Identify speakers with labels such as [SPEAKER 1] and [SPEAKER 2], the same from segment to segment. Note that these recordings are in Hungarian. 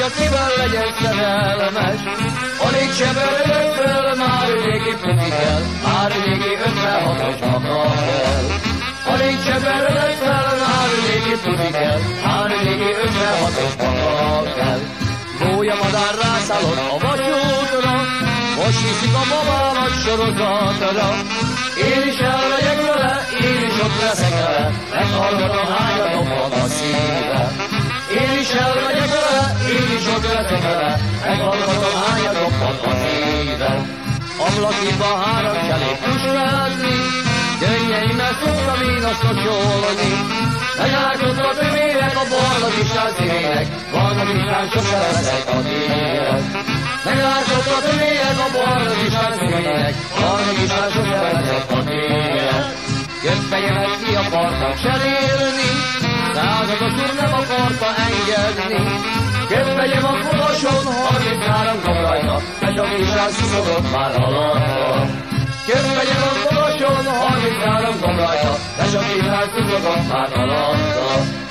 [SPEAKER 1] tudja, kivel legyen szerelmes. Alig sebelődött föl, már régi putikel, már régi 56-os makarel. Alig sebelődött fel, már régi putikel, már régi 56-os makarel. Gólyamadár rászállott a vasútra, most hiszik a babámat sorozatra. Én is elmegyek vele, én is ott leszek vele, meghallgatom hányat dobhat a szíve. Én is elmegyek vele, én is ott leszek vele, meghallgatom hányat dobhat a szíve. Ablakimba három cselék puskázni, könnyeimmel szoktam én azt kocsolni. Megálltott a tömények a barna kistán szívének, barna kistán sose leszek a tiéd. Megálltott a tömények a barna kistán szívének, barna kistán sose leszek a tiéd. Göppelyemet ki akartak cserélni, százados úr nem akarta engedni. Göppelyem a fogason, 33 kap rajta, de csak kistán sziszogott már alatta. Göppelyem a fogason, 33 kap rajta, de csak kistán sziszogott már alatta.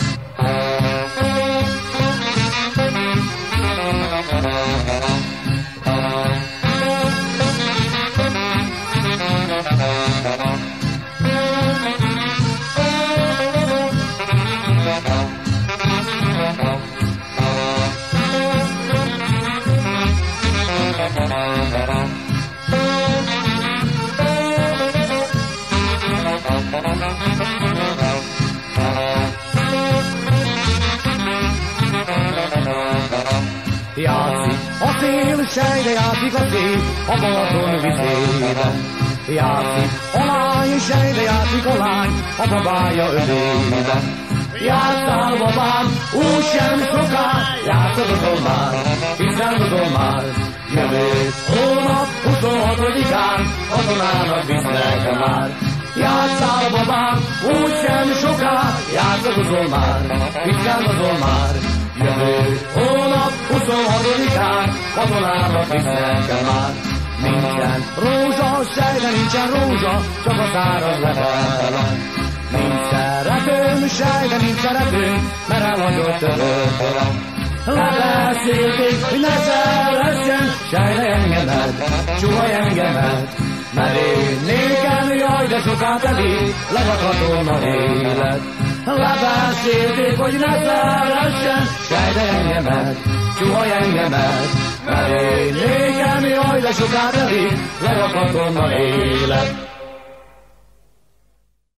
[SPEAKER 2] Játszik a szél, sejde játszik a szél, a Balaton vizében. Játszik a lány, sejde játszik a lány, a babája ölében. Játszál babám, úgy sem soká, játszadozol már, tisztázodol már. Jövő hónap 26-án, katonának visznek már. Játszál babám, úgy sem soká, játszadozol már, tisztázodol már. Jövő hónap 26-án, katonának visznek már. Nincsen rózsa, sejde nincsen rózsa, csak a száraz levelem. Nincs szeretőm, sejde nincs szeretőm, mert elhagyott örökölem. Lebeszélték, hogy ne szeressen, sejde engemet, csuhaj engemet. Mert én nékem, jaj, de sokat elég, levakatom a élet. Lebeszélték, hogy ne szeressen, sejde engemet, csuhaj engemet. Mert én nékem, jaj, de sokat elég, levakatom a élet.